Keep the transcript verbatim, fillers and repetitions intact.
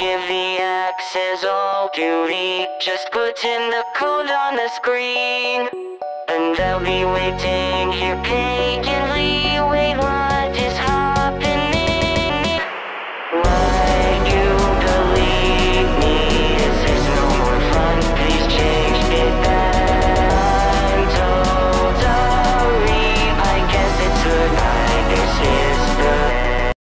give the access all duty. Just put in the code on the screen, and they'll be waiting here paying